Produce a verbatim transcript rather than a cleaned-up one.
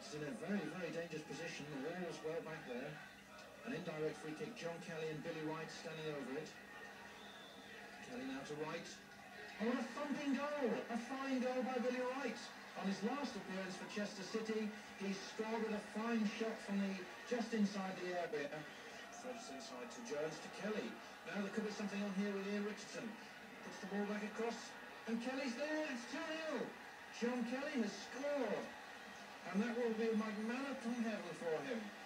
It's in a very, very dangerous position. The wall's well back there. An indirect free kick. John Kelly and Billy Wright standing over it. Kelly now to Wright. Oh, what a thumping goal! A fine goal by Billy Wright. On his last appearance for Chester City, he scored with a fine shot from the just inside the area. Threads inside to Jones to Kelly. Now there could be something on here with Ian Richardson. Puts the ball back across, and Kelly's there. It's two nil. John Kelly has scored, and that will be a magnificent heaven for him.